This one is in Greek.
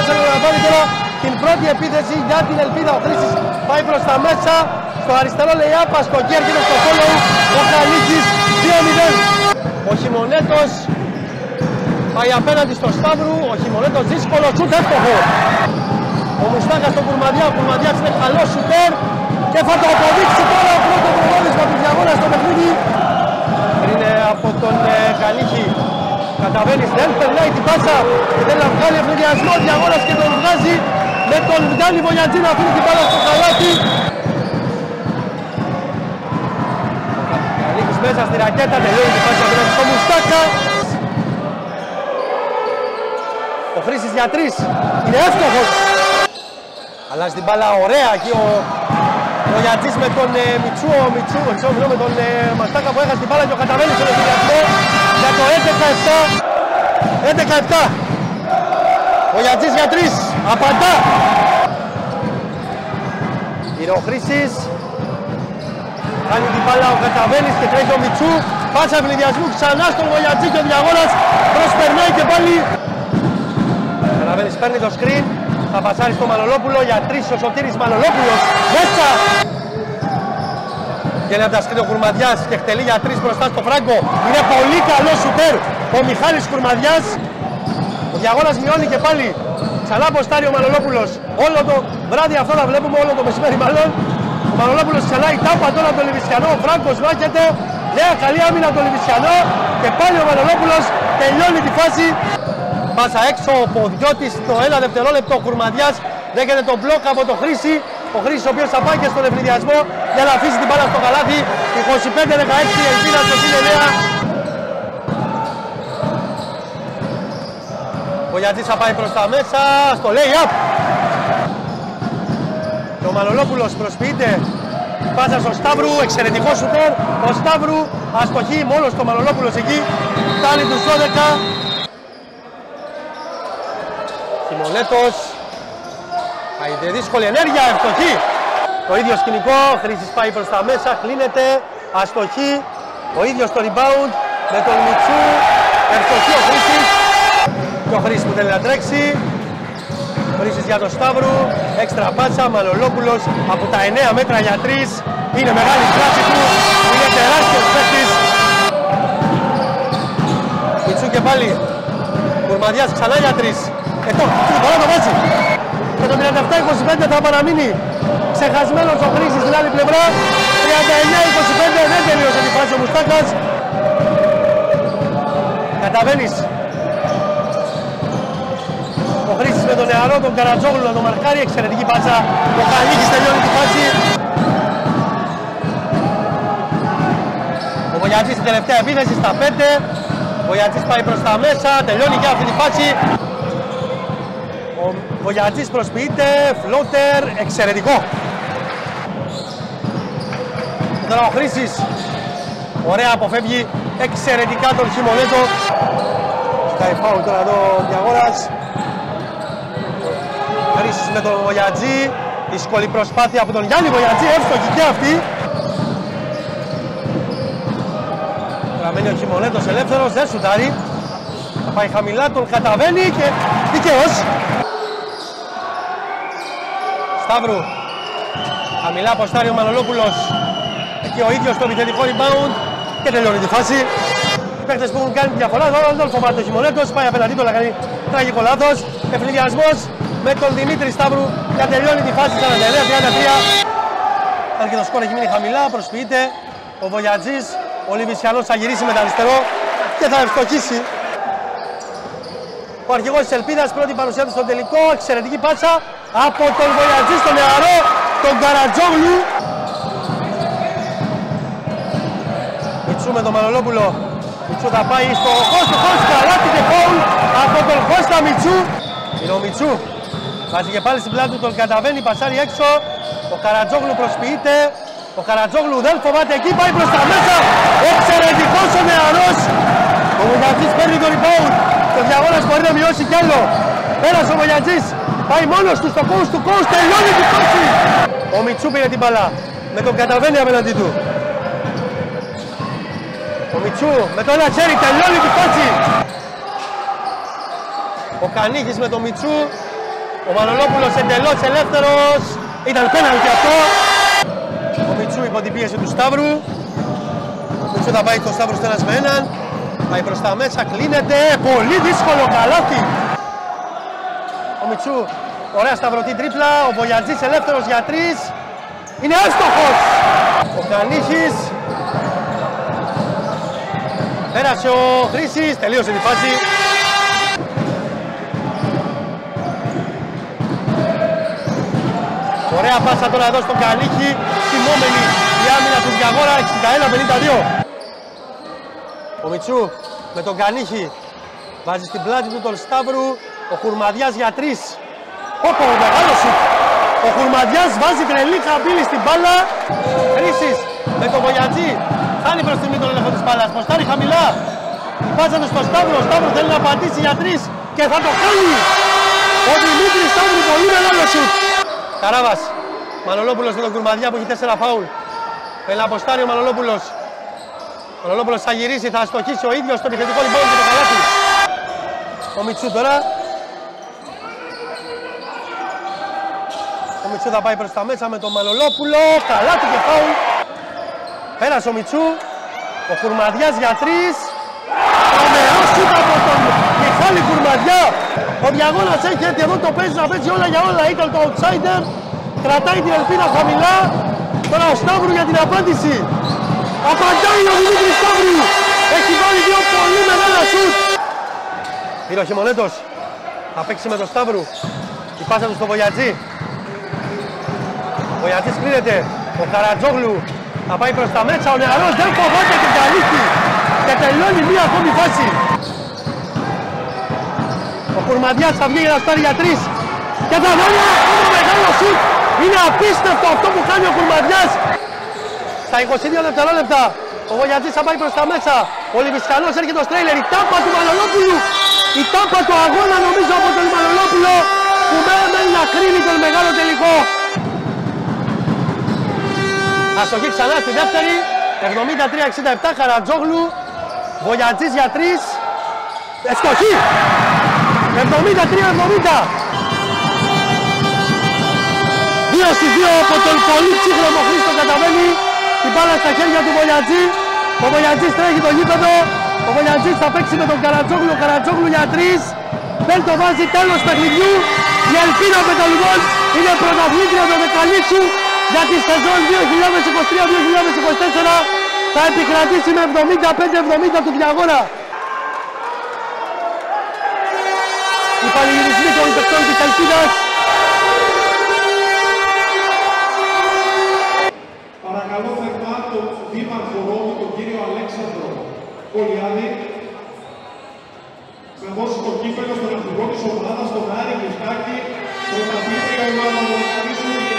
θέλουν να πάρει τώρα την πρώτη επίθεση για την ελπίδα. Ο Χρήστης πάει προς τα μέσα. Στο αριστερό λέει άπα, στο κέρκι στο follow. Ο Χαλίκης 2-0. Ο Χιμονέτος πάει απέναντι στο Σταύρου. Ο Χιμονέτος δύσκολο σουτ εύστοχο. Ο Μουστάκας στον Κουρμαδιά. Ο Κουρμαδιάς είναι καλό σουτέρ. Και θα το αποδείξει τώρα ο πρώτο προβάδισμα του Διαγώνα στο παιχνίδι. Είναι από τον Καλύχη. Καταβαίνεις, δεν περνάει την πάσα και θέλει να βγάλει ευνηδιασμό. Ο Διαγώνας και τον βγάζει με τον Γιάννη Βογιατζή να αφήνει την μπάλα στο καλάθι. Καλύχης μέσα στη ρακέτα, τελειώνει την πάσα απέναντι στο Μουστάκα. Ο Χρήστης για 3, είναι εύστοχος. Αλλάζει την μπάλα ωραία εκεί ο Γιατζής με τον Μιτσού, με τον Μαστάκα που έχασε την μπάλα και ο Καταβέλης στον ευνηδιασμό για το 11-7. Ο Γιατζής για 3, απαντά. Είναι ο Χρήστης. Κάνει την μπάλα ο Καταβέλης και τρέχει ο Μιτσού. Πάσα ευνηδιασμού ξανά στον Βογιατζή και ο Διαγώνας προσπερνάει και πάλι. Ο Καταβέλης παίρνει το screen. Θα πασάρει στο Μανολόπουλο για 3 ο Σωτήρης Μανολόπουλος. Μέσα! Βγαίνει από τα σκριν ο Κουρμαδιάς και εκτελεί για 3 μπροστά στο Φράγκο. Είναι πολύ καλό σουτέρ ο Μιχάλης Κουρμαδιάς. Ο Διαγώνας μειώνει και πάλι. Ξανά αποστάρει ο Μανολόπουλος. Όλο το βράδυ αυτό θα βλέπουμε, όλο το μεσημέρι μάλλον. Ο Μανολόπουλος ξανά η τάπα τώρα από τον Λιβισιανό. Ο Φράγκος μάχεται. Νέα καλή άμυνα από τον Λιβισιανό. Και πάλι ο Μανολόπουλος τελειώνει τη φάση. Πάσα έξω ο Ποδιώτης στο 1 δευτερόλεπτο. Ο Κουρμαδιάς δέχεται τον μπλοκ από τον Χρήση. Ο Χρήσης ο οποίος θα πάει και στον ευνηδιασμό για να αφήσει την μπάλα στο καλάθι. 25-16 η ελπίδα στο 9. Ο Γιατζής θα πάει προς τα μέσα, στο lay-up. Και ο Μανολόπουλος προσποιείται. Πάσα στο Σταύρου, εξαιρετικό σουτέρ. Ο Σταύρου αστοχεί μόνος το Μανολόπουλος εκεί. Φτάνει τους 12. Χιμονέτος. Πάει δύσκολη ενέργεια, ευστοχή. Το ίδιο σκηνικό, Χρήστης πάει προς τα μέσα, κλείνεται, αστοχή. Ο ίδιος το rebound με τον Μιτσού, ευστοχή ο Χρήστης. Και ο Χρήστης που θέλει να τρέξει. Χρήστης για τον Σταύρου, έξτρα πάτσα, Μανολόπουλος από τα 9 μέτρα για 3. Είναι μεγάλη κλάση του, είναι τεράστιος παίκτης. Μιτσού και πάλι, Κουρμαδιάς ξανά για 3. Τώρα το βάζει. Και το 37-25 θα παραμείνει ξεχασμένος ο Χρήστης στην άλλη πλευρά. 39-25 δεν τελείωσε τη φάση ο Μουστάκας. Καταβαίνεις. Ο Χρήστης με τον νεαρό, τον Καρατζόγλου να τον μαρκάρει. Εξαιρετική πάτσα. Ο Καλίκης τελειώνει τη φάση. Ο Βογιατζής στην τελευταία επίθεση στα 5. Ο Βογιατζής πάει προς τα μέσα. Τελειώνει και αυτή τη φάση. Ο Βογιατζής προσποιείται, φλότερ, εξαιρετικό. Τώρα ο Χρήστης, ωραία αποφεύγει εξαιρετικά τον Χιμονέτο. Σκάει φάουλ τώρα εδώ ο Διαγώνας. Χρήστης με τον Βογιατζή, δύσκολη προσπάθεια από τον Γιάννη Βογιατζή, εύστοχη και αυτή. Τώρα μένει ο Χιμονέτος ελεύθερος, δεν σουτάρει. Θα πάει χαμηλά, τον καταβαίνει και δικαίως. Σταύρου, χαμηλά αποστάρει ο Μανολόπουλος. Εκεί ο ίδιος το επιθετικό rebound και τελειώνει τη φάση. Οι παίκτες που έχουν κάνει τη διαφορά, εδώ δεν φοβάται ο Χιμονέτος, πάει απέναντί του, αλλά κάνει τραγικό λάθος. Ευνηδιασμός με τον Δημήτρη Σταύρου και τελειώνει τη φάση 49-33. Αν και το σκορ έχει μείνει χαμηλά, προσποιείται ο Βογιατζής. Ο Λιβισιανός θα γυρίσει με το αριστερό και θα ευστοχίσει. Ο αρχηγός της Ελπίδας, πρώτη παρουσία του στο τελικό, εξαιρετική πάτσα από τον Βογιατζή στο νεαρό, τον Καρατζόγλου. Μιτσού με τον Μανολόπουλο. Μιτσού θα πάει στο Κώστα, καλάτι και φάουλ από τον Κώστα Μιτσού. Είναι ο Μιτσού. Βάζει και πάλι στην πλάτη του, τον καταβαίνει, πασάρει έξω. Ο Καρατζόγλου προσποιείται. Ο Καρατζόγλου δεν φοβάται εκεί, πάει προς τα μέσα. Εξαιρετικός ο νεαρός. Ο Βογιατζής παίρνει το rebound. Και ο Διαγώνας μπορεί να μειώσει κι άλλο. Πέρασε ο Βογιατζής. Πάει μόνος του στο coast to coast. Τελειώνει τη φάση. Ο Μιτσού πήρε την μπαλά. Με τον καταβαίνει απέναντί του. Ο Μιτσού με το ένα χέρι τελειώνει τη φάση. Ο Κανίχης με τον Μιτσού. Ο Μανολόπουλος εντελώς ελεύθερος. Ήταν πέναλτι αυτό. Ο Μιτσού υπό την πίεση του Σταύρου. Ο Μιτσού θα πάει το Σταύρου στο ένας με έναν. Πάει προς τα μέσα, κλείνεται. Πολύ δύσκολο καλάθι. Ο Μιτσού, ωραία σταυρωτή τρίπλα. Ο Βοιατζής ελεύθερος για 3. Είναι εύστοχος. Ο Κανίχης. Πέρασε ο Χρήσης, τελείωσε τη φάση. Ωραία πάσα τώρα εδώ στον Κανίχη. Τιμόμενη η άμυνα του Διαγόρα, 61-52. Ο Μιτσού με τον Κανίχη βάζει στην πλάτη του τον Σταύρου. Ο Χουρμαδιάς για 3. Όπο, μεγάλο σουτ. Ο Χουρμαδιάς βάζει τρελή καμπύλη στην μπάλα. Χρήσης με τον Βοιατζή. Χάνει προς τιμή τον έλεγχο της μπάλας. Ποστάρει χαμηλά. Πάσανε στο Σταύρο. Ο Σταύρος θέλει να πατήσει για 3 και θα το κάνει. Ο Δημήτρης Σταύρου, πολύ μεγάλο σουτ. Καράβας. Μανολόπουλος με τον Κουρμαδιά που έχει 4 φάουλ. Θέλει να αποστάρει ο Μανολόπουλος. Ο Μανολόπουλος θα γυρίσει, θα αστοχίσει ο ίδιος στο επιθετικό λοιπόν και το καλάθι. Ο Μιτσού τώρα. Ο Μιτσού θα πάει προς τα μέσα με τον Μανολόπουλο. Καλάθι και φάουλ. Πέρασε ο Μιτσού. Ο Κουρμαδιάς για 3. Τρομερό σούτ από τον Μιχάλη Κουρμαδιά. Ο Διαγώνας έχει έρθει εδώ, το παίζει να παίζει όλα για όλα. Ήταν το outsider. Κρατάει την ελπίδα χαμηλά. Τώρα ο Σταύρου για την απάντηση. Απαντάει ο Δημήτρης Σταύρου. Έχει βάλει 2 πολύ μεγάλα σουτ. Πήρε ο Χειμωνέτος. Θα παίξει με τον Σταύρου. Η πάσα του στο Βοιατζή. Ο Βοιατζής κλείνεται. Ο Καρατζόγλου θα πάει προς τα μέσα. Ο νεαρός δεν φοβάται την καλύφτη. Και τελειώνει μία ακόμη φάση. Ο Κουρμαδιάς θα βγει για να στάρει για 3. Και θα βάλει ένα ακόμα μεγάλο σουτ. Είναι απίστευτο αυτό που κάνει ο Κουρμαδιάς. Στα 22 δευτερόλεπτα ο Βοιατζής θα πάει προς τα μέσα. Ο Λιβισκανός έρχεται στο στρέιλερ. Η τάπα του Μανολόπουλου. Η τάπα του αγώνα νομίζω από τον Μανολόπουλο που μένει να κρίνει τον μεγάλο τελικό. Αστοχή ξανά στη δεύτερη. 73-67 Καρατζόγλου. Βοιατζής για 3. Ευστοχή. 73-70. 2-2 από τον πολύ ψύχρεμο Χρήστο καταβαίνει. Την μπάλα στα χέρια του Βοιατζή. Ο Βοιατζής τρέχει το γήπεδο. Ο Βοιατζής θα παίξει με τον Καρατζόγλου. Ο Καρατζόγλου για 3. Δεν το βάζει, τέλος παιχνιδιού. Η ελπίδα με το λοιπόν είναι πρωταθλήτρια του Δεκαλίτσου για τη σεζόν 2023-2024. Θα επικρατήσει με 75-70 του Διαγόρα. Οι πανηγυρισμοί των παιχτών της Ελπίδας. Παρακαλώ θερμά τον Δήμαρχο Ρώμη, τον κύριο Αλέξανδρο Κολιάδη, να δώσει το κύπελλο στον αρχηγό της ομάδας, τον Άρη Μιχάκη, πρωταθλήτρια ομάδα του